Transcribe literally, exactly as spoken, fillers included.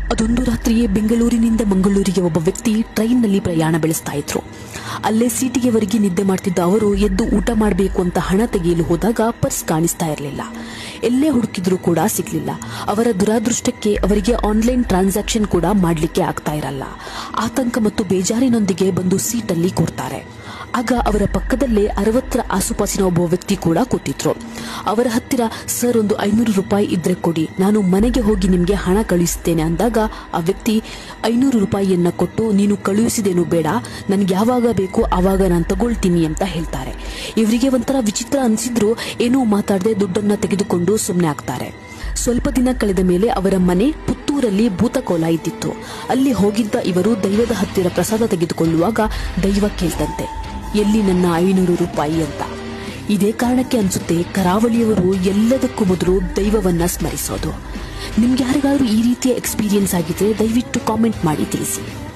ಅದೊಂದು ರಾತ್ರಿಯೇ ಬೆಂಗಳೂರಿನಿಂದ ಮಂಗಳೂರಿಗೆ ಒಬ್ಬ ವ್ಯಕ್ತಿ ಟ್ರೈನ್ನಲ್ಲಿ ಪ್ರಯಾಣ ಬೆಳೆಸ್ತಾ ಇದ್ರು. ಅಲ್ಲೇ ಸೀಟಿಗೆವರೆಗೆ ನಿದ್ದೆ ಮಾಡ್ತಿದ್ದ ಅವರು ಎದ್ದು ಊಟ ಮಾಡಬೇಕು ಅಂತ ಹಣ ತೆಗೆಯಲು ಹೋದಾಗ ಪರ್ಸ್ ಕಾಣಿಸ್ತಾ ಇರಲಿಲ್ಲ. ಎಲ್ಲೇ ಹುಡುಕಿದ್ರೂ ಕೂಡ ಸಿಗ್ಲಿಲ್ಲ. ಅವರ ದುರಾದೃಷ್ಟಕ್ಕೆ ಅವರಿಗೆ ಆನ್ಲೈನ್ ಟ್ರಾನ್ಸಾಕ್ಷನ್ ಕೂಡ ಮಾಡ್ಲಿಕ್ಕೆ ಆಗ್ತಾ ಇರಲ್ಲ. ಆತಂಕ ಮತ್ತು ಬೇಜಾರಿನೊಂದಿಗೆ ಬಂದು ಸೀಟಲ್ಲಿ ಕೂರ್ತಾರೆ. ಆಗ ಅವರ ಪಕ್ಕದಲ್ಲೇ ಅರವತ್ತರ ಆಸುಪಾಸಿನ ಒಬ್ಬ ವ್ಯಕ್ತಿ ಕೂಡ ಕೂತಿದ್ರು. ಅವರ ಹತ್ತಿರ ಸರ್ ಒಂದು ಐನೂರು ರೂಪಾಯಿ ಇದ್ರೆ ಕೊಡಿ, ನಾನು ಮನೆಗೆ ಹೋಗಿ ನಿಮ್ಗೆ ಹಣ ಕಳುಹಿಸುತ್ತೇನೆ ಅಂದಾಗ ಆ ವ್ಯಕ್ತಿ ಐನೂರು ರೂಪಾಯಿಯನ್ನ ಕೊಟ್ಟು ನೀನು ಕಳುಹಿಸಿದೇನು ಬೇಡ, ನನ್ಗೆ ಯಾವಾಗ ಬೇಕು ಆವಾಗ ನಾನು ತಗೊಳ್ತೀನಿ ಅಂತ ಹೇಳ್ತಾರೆ. ಇವರಿಗೆ ಒಂಥರ ವಿಚಿತ್ರ ಅನ್ಸಿದ್ರು ಏನೂ ಮಾತಾಡದೆ ದುಡ್ಡನ್ನ ತೆಗೆದುಕೊಂಡು ಸುಮ್ಮನೆ ಆಗ್ತಾರೆ. ಸ್ವಲ್ಪ ದಿನ ಕಳೆದ ಮೇಲೆ ಅವರ ಮನೆ ಪುತ್ತೂರಲ್ಲಿ ಭೂತಕೋಲ ಇದ್ದಿತ್ತು. ಅಲ್ಲಿ ಹೋಗಿದ್ದ ಇವರು ದೈವದ ಹತ್ತಿರ ಪ್ರಸಾದ ತೆಗೆದುಕೊಳ್ಳುವಾಗ ದೈವ ಕೇಳ್ತಂತೆ, ಎಲ್ಲಿ ನನ್ನ ಐನೂರು ರೂಪಾಯಿ ಅಂತ. ಇದೇ ಕಾರಣಕ್ಕೆ ಅನ್ಸುತ್ತೆ ಕರಾವಳಿಯವರು ಎಲ್ಲದಕ್ಕೂ ಮೊದಲು ದೈವವನ್ನ ಸ್ಮರಿಸೋದು. ನಿಮ್ಗೆ ಯಾರಿಗಾದ್ರೂ ಈ ರೀತಿಯ ಎಕ್ಸ್ಪೀರಿಯನ್ಸ್ ಆಗಿದ್ರೆ ದಯವಿಟ್ಟು ಕಾಮೆಂಟ್ ಮಾಡಿ ತಿಳಿಸಿ.